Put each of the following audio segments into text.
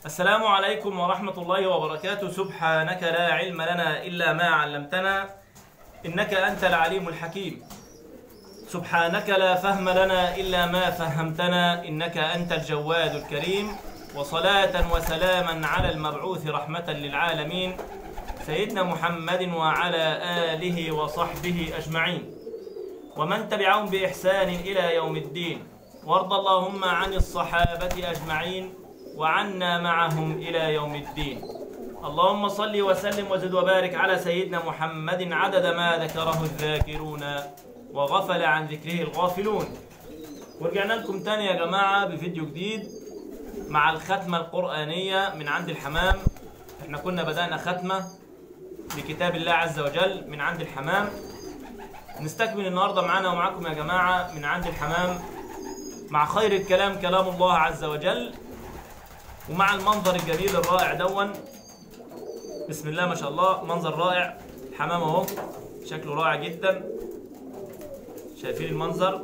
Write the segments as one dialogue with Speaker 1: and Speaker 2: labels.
Speaker 1: السلام عليكم ورحمة الله وبركاته. سبحانك لا علم لنا إلا ما علمتنا إنك أنت العليم الحكيم. سبحانك لا فهم لنا إلا ما فهمتنا إنك أنت الجواد الكريم. وصلاة وسلاما على المبعوث رحمة للعالمين سيدنا محمد وعلى آله وصحبه أجمعين ومن تبعهم بإحسان إلى يوم الدين. وارض اللهم عن الصحابة أجمعين وعنا معهم إلى يوم الدين. اللهم صل وسلم وزد وبارك على سيدنا محمد عدد ما ذكره الذاكرون وغفل عن ذكره الغافلون. ورجعنا لكم تاني يا جماعة بفيديو جديد مع الختمة القرآنية من عند الحمام. احنا كنا بدأنا ختمة لكتاب الله عز وجل من عند الحمام. نستكمل النهاردة معنا ومعكم يا جماعة من عند الحمام مع خير الكلام كلام الله عز وجل، ومع المنظر الجميل الرائع دون. بسم الله ما شاء الله، منظر رائع. الحمام اهو شكله رائع جدا، شايفين المنظر؟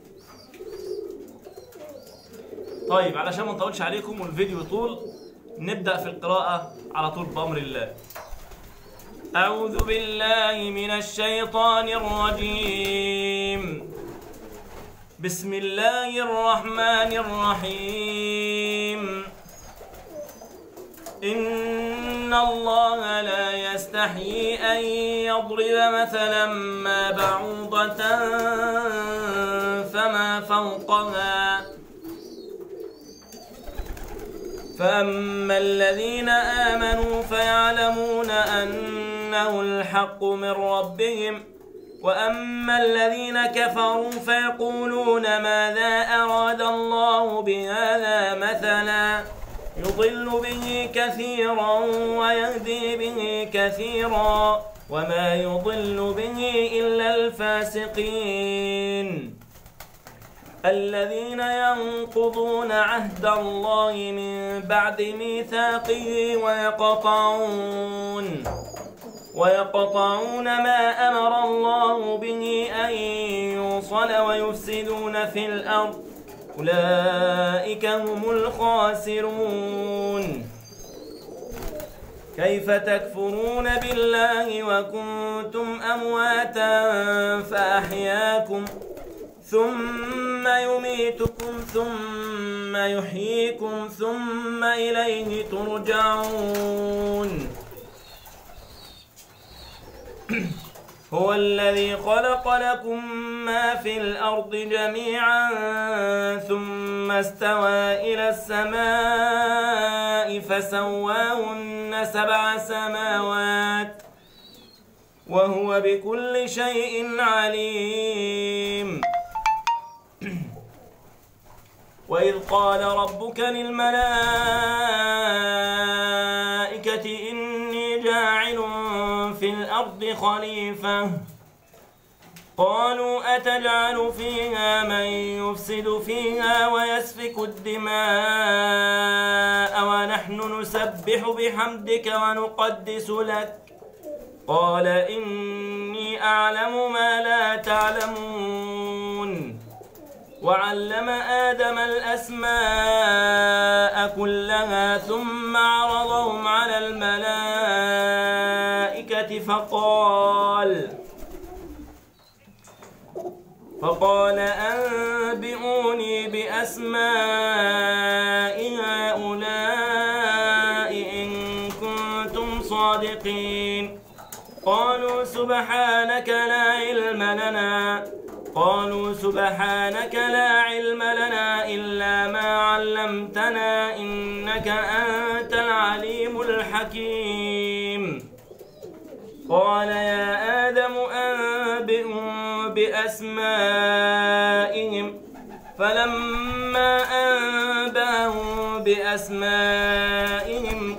Speaker 1: طيب علشان ما نطولش عليكم والفيديو يطول نبدأ في القراءة على طول بأمر الله. أعوذ بالله من الشيطان الرجيم. بسم الله الرحمن الرحيم. إن الله لا يستحيي أن يضرب مثلا ما بعوضة فما فوقها، فأما الذين آمنوا فيعلمون أنه الحق من ربهم، وأما الذين كفروا فيقولون ماذا أراد الله بهذا مثلا يضل به كثيرا ويهدي به كثيرا وما يضل به إلا الفاسقين الذين ينقضون عهد الله من بعد ميثاقه ويقطعون ما أمر الله به أن يوصل ويفسدون في الأرض، أولئك هم الخاسرون. كيف تكفرون بالله وكنتم أمواتا فأحياكم ثم يميتكم ثم يحييكم ثم إليه ترجعون. هو الذي خلق لكم ما في الأرض جميعا ثم استوى إلى السماء فسواهن 7 سماوات وهو بكل شيء عليم. وإذ قال ربك للملائكة إني جاعل في الأرض خليفة، قالوا أتجعل فيها من يفسد فيها ويسفك الدماء ونحن نسبح بحمدك ونقدس لك، قال إني أعلم ما لا تعلمون. وعلم آدم الأسماء كلها ثم عرضهم على الملائكة فقال أنبئوني بأسماء هؤلاء إن كنتم صادقين. قالوا سبحانك لا علم لنا إلا ما علمتنا إنك أنت العليم الحكيم. قال يا آدم أنبئهم بأسمائهم، فلما أنبأهم بأسمائهم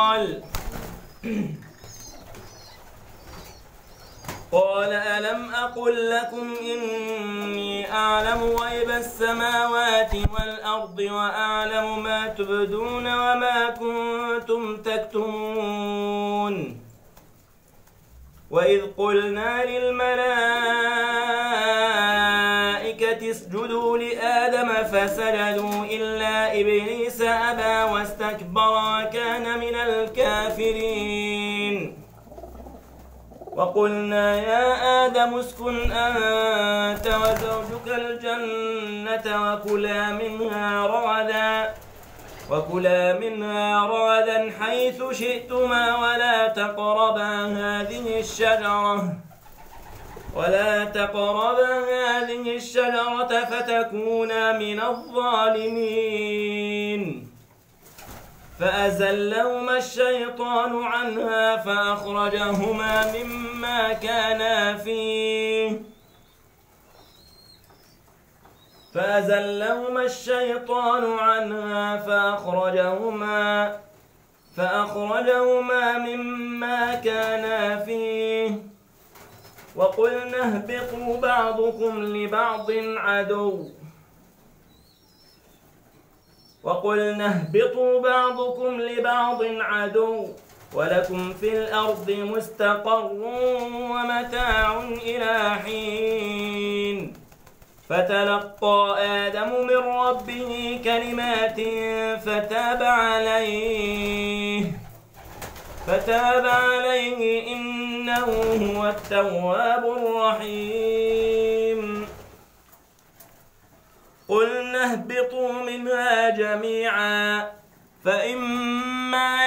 Speaker 1: قال ألم أقل لكم إني أعلم غيب السماوات والأرض وأعلم ما تبدون وما كنتم تكتمون. وإذ قلنا للملائكة اسجدوا لآدم فسجدوا إلا إبليس فأبى واستكبر وكان من الكافرين. وقلنا يا آدم اسكن أنت وزوجك الجنة وكلا منها رغدا حيث شئتما ولا تقربا هذه الشجرة فتكونا من الظالمين. فأزلهما الشيطان عنها فأخرجهما مما كانا فيه وقلنا اهبطوا بعضكم لبعض عدو ولكم في الأرض مستقر ومتاع إلى حين. فتلقى آدم من ربه كلمات فتاب عليه إنه هو التواب الرحيم. قلنا اهبطوا منها جميعا فإما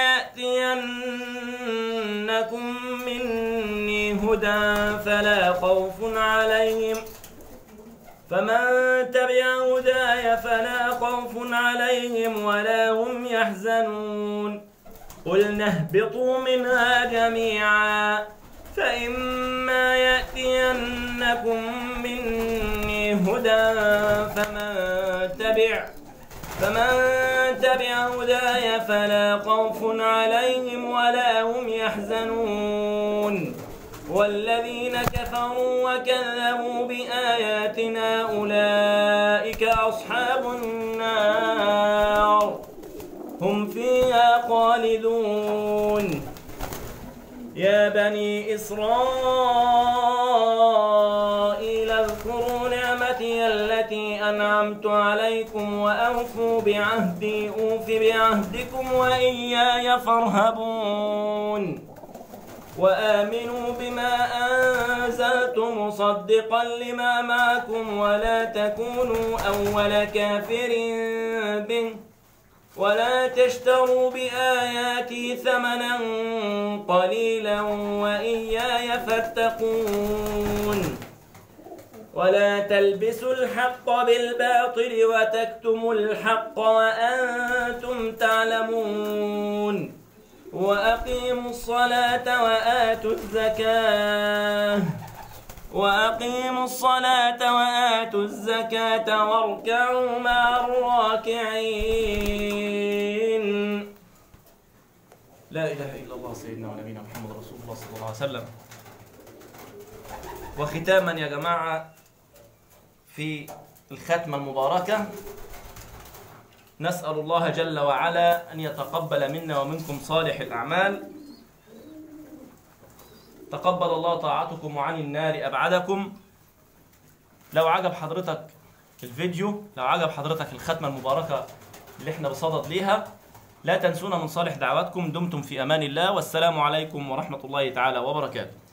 Speaker 1: يأتينكم مني هدى فمن تبع هداي فلا خوف عليهم ولا هم يحزنون. قلنا اهبطوا منها جميعا فإما يأتينكم مني هدى فمن تبع هداي فلا خوف عليهم ولا هم يحزنون. والذين كفروا وكذبوا بآياتنا أولئك أصحاب النار هم فيها خالدون. يا بني إسرائيل اذكروا نعمتي التي أنعمت عليكم وأوفوا بعهدي أوف بعهدكم وإياي فارهبون. وآمنوا بما أنزلت مصدقا لما معكم ولا تكونوا أول كافر به ولا تشتروا بآياتي ثمنا قليلا وإياي فاتقون. ولا تلبسوا الحق بالباطل وتكتموا الحق وأنتم تعلمون. وأقيموا الصلاة وآتوا الزكاة واركعوا مع الراكعين. لا إله إلا الله سيدنا ونبينا محمد رسول الله صلى الله عليه وسلم. وختاما يا جماعة في الختمة المباركة نسأل الله جل وعلا أن يتقبل منا ومنكم صالح الأعمال. تقبل الله طاعتكم وعن النار أبعدكم. لو عجب حضرتك الفيديو، لو عجب حضرتك الختمة المباركة اللي احنا بصدد ليها، لا تنسونا من صالح دعواتكم. دمتم في أمان الله، والسلام عليكم ورحمة الله تعالى وبركاته.